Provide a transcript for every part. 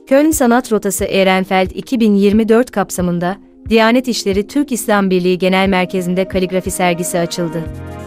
Köln Sanat Rotası Ehrenfeld 2024 kapsamında, Diyanet İşleri Türk İslam Birliği Genel Merkezi'nde kaligrafi sergisi açıldı.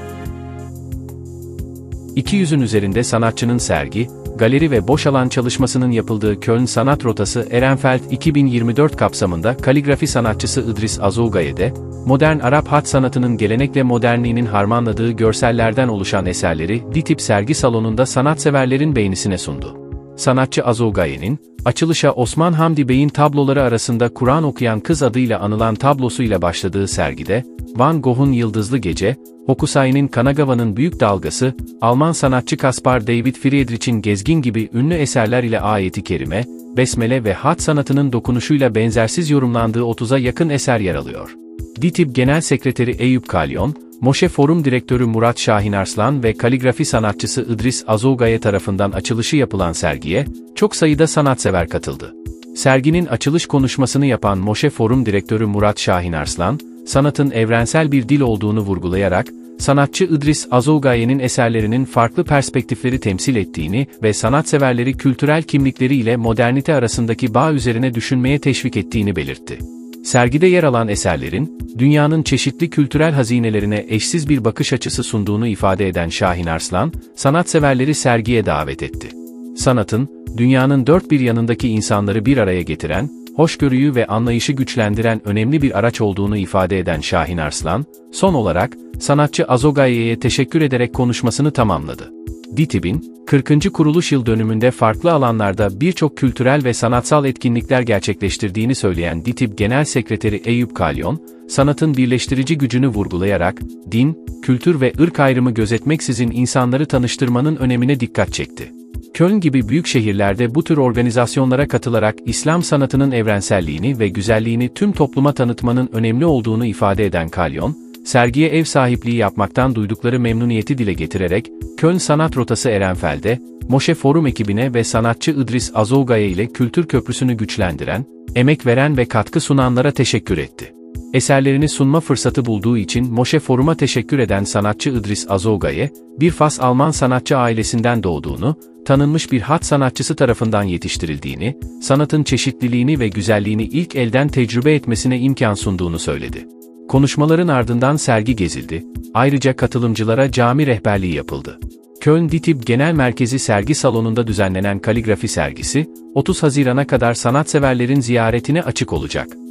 200'ün üzerinde sanatçının sergi, galeri ve boş alan çalışmasının yapıldığı Köln Sanat Rotası Ehrenfeld 2024 kapsamında kaligrafi sanatçısı İdris Azougaye'de, modern Arap hat sanatının gelenekle modernliğinin harmanladığı görsellerden oluşan eserleri DİTİB sergi salonunda sanatseverlerin beğenisine sundu. Sanatçı Azougaye'nin, açılışa Osman Hamdi Bey'in tabloları arasında Kur'an okuyan kız adıyla anılan tablosuyla başladığı sergide, Van Gogh'un Yıldızlı Gece, Hokusai'nin Kanagawa'nın Büyük Dalgası, Alman sanatçı Caspar David Friedrich'in Gezgin gibi ünlü eserler ile Ayet-i Kerime, Besmele ve hat sanatının dokunuşuyla benzersiz yorumlandığı 30'a yakın eser yer alıyor. DİTİB Genel Sekreteri Eyüp Kalyon, Moşe Forum Direktörü Murat Şahinarslan ve kaligrafi sanatçısı İdris Azougaye tarafından açılışı yapılan sergiye, çok sayıda sanatsever katıldı. Serginin açılış konuşmasını yapan Moşe Forum Direktörü Murat Şahinarslan, sanatın evrensel bir dil olduğunu vurgulayarak, sanatçı İdris Azougaye'nin eserlerinin farklı perspektifleri temsil ettiğini ve sanatseverleri kültürel kimlikleri ile modernite arasındaki bağ üzerine düşünmeye teşvik ettiğini belirtti. Sergide yer alan eserlerin, dünyanın çeşitli kültürel hazinelerine eşsiz bir bakış açısı sunduğunu ifade eden Şahinarslan, sanatseverleri sergiye davet etti. Sanatın, dünyanın dört bir yanındaki insanları bir araya getiren, hoşgörüyü ve anlayışı güçlendiren önemli bir araç olduğunu ifade eden Şahinarslan, son olarak, sanatçı Azougaye'ye teşekkür ederek konuşmasını tamamladı. DİTİB'in, 40. kuruluş yıl dönümünde farklı alanlarda birçok kültürel ve sanatsal etkinlikler gerçekleştirdiğini söyleyen DİTİB Genel Sekreteri Eyüp Kalyon, sanatın birleştirici gücünü vurgulayarak, din, kültür ve ırk ayrımı gözetmeksizin insanları tanıştırmanın önemine dikkat çekti. Köln gibi büyük şehirlerde bu tür organizasyonlara katılarak İslam sanatının evrenselliğini ve güzelliğini tüm topluma tanıtmanın önemli olduğunu ifade eden Kalyon, sergiye ev sahipliği yapmaktan duydukları memnuniyeti dile getirerek, Köln Sanat Rotası Ehrenfeld'e, Moşe Forum ekibine ve sanatçı İdris Azougaye ile kültür köprüsünü güçlendiren, emek veren ve katkı sunanlara teşekkür etti. Eserlerini sunma fırsatı bulduğu için Moşe Forum'a teşekkür eden sanatçı İdris Azougaye, bir Fas Alman sanatçı ailesinden doğduğunu, tanınmış bir hat sanatçısı tarafından yetiştirildiğini, sanatın çeşitliliğini ve güzelliğini ilk elden tecrübe etmesine imkan sunduğunu söyledi. Konuşmaların ardından sergi gezildi, ayrıca katılımcılara cami rehberliği yapıldı. Köln DİTİB Genel Merkezi sergi salonunda düzenlenen kaligrafi sergisi, 30 Haziran'a kadar sanatseverlerin ziyaretine açık olacak.